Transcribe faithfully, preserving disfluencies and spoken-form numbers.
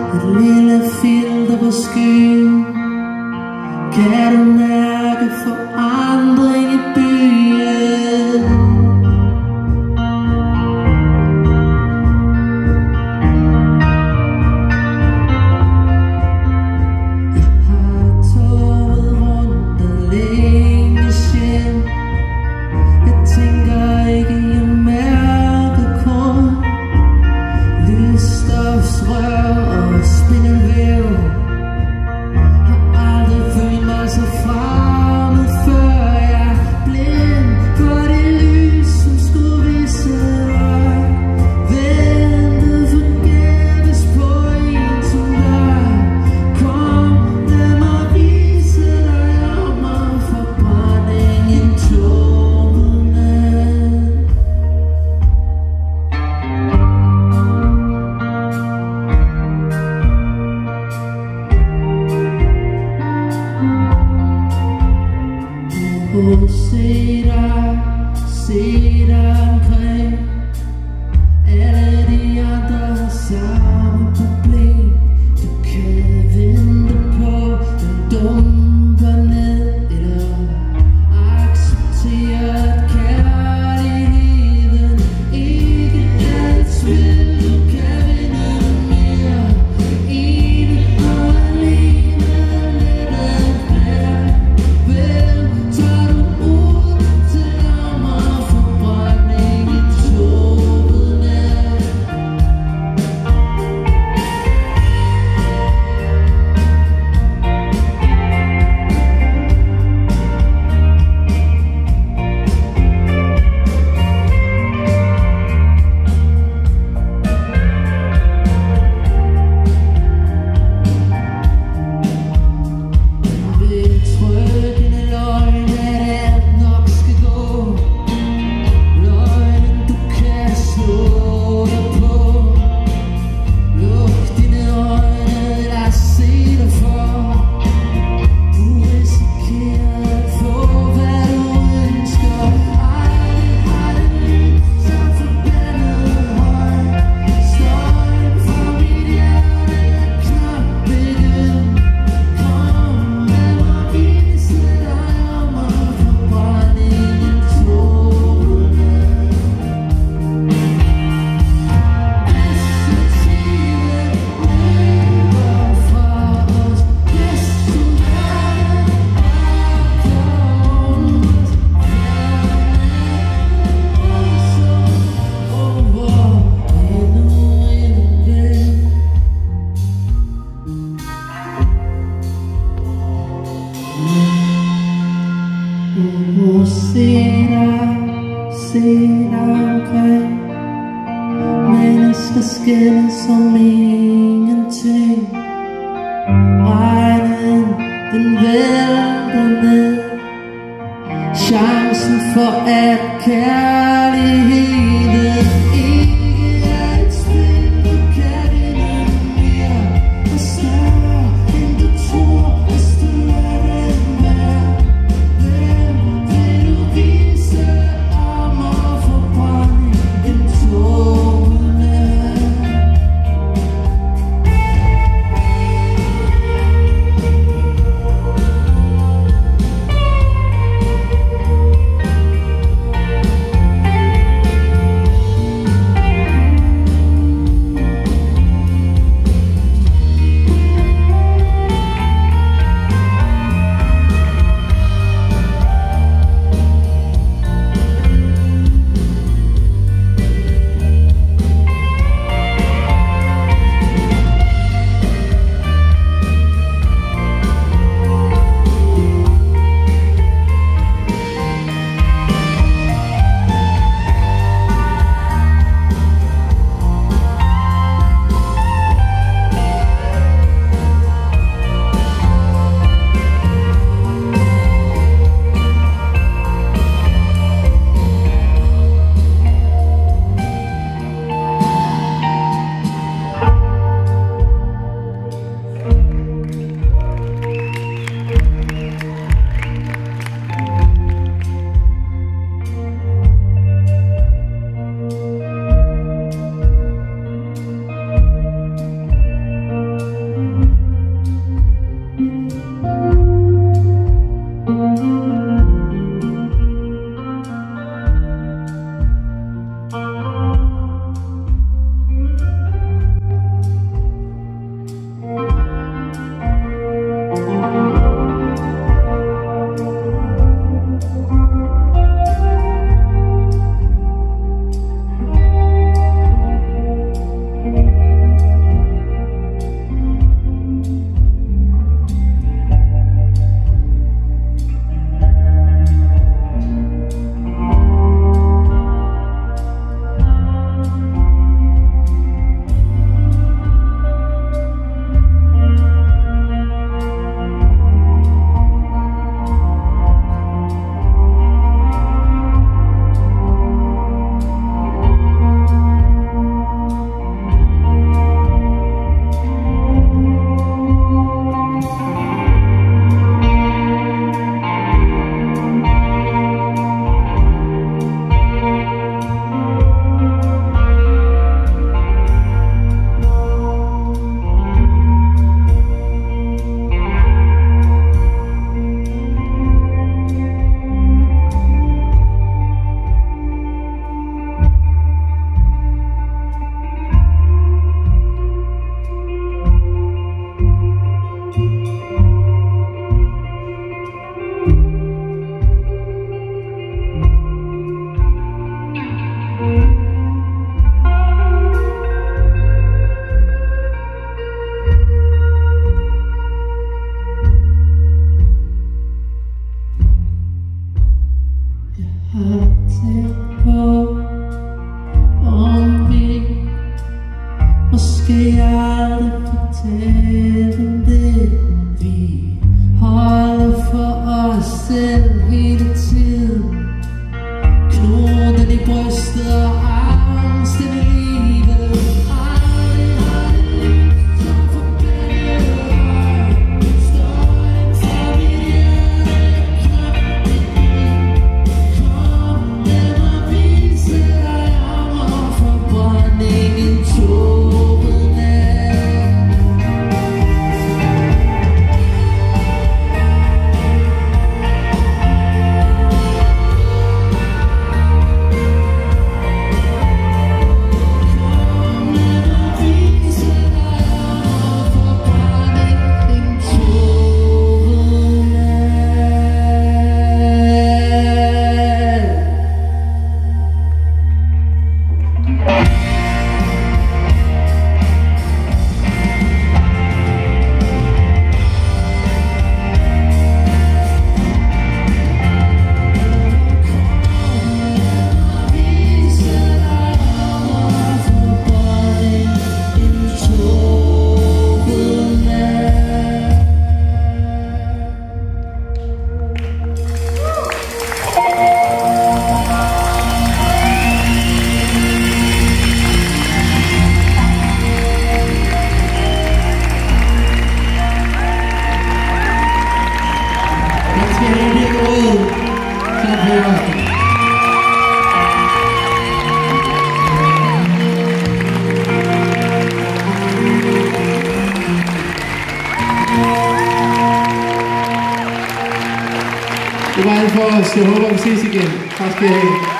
Et lille filter på skyen. Kan du mærke forandring i byen? Oh, se dig, se dig omkring. Alle de andre har samme problem. Du kan vente på, den dumper ned, eller acceptere, at kærligheden ikke altid kan vinde mere. Ene og alene lidt af hver. Hvem tager du ud til hammer forbrænding i tåget nat? Betryggende løgn, at alt nok skal gå. Løgnen du kan slå dig på. Luk dine øjne, lad os se dig for. Du risikerer at få, hvad du ønsker. Aldrig har det lyst så forbandet højt. Støjen fra mit hjerte er knap begyndt. Kom, lad mig vise dig om at forbrænding i tåget nat. Perspektivet løber fra os. Desto værre er kloven os. Verden over endnu en ven. Oh, se dig, se dig omkring. Mennesker skændes om ingenting. Regnen, den vælter ned. Chancen for at kærligheden ikke er et spil, du kan vinde mere og større end du tror, hvis du lader den være. Hvem vil du vise om at forbrænde en tåget nat? aldrig fortælle det. Vi holder for os selv hele tiden. Knoden i brystet og angsten i livet. Aldrig har det lyst som forbedret. Støjen fra mit hjerte, kraftigt. Kom, lad mig vise dig ammer forbrændingen tåget nat. Det var alt for os. Jeg håber, vi ses igen. Tak skal I have.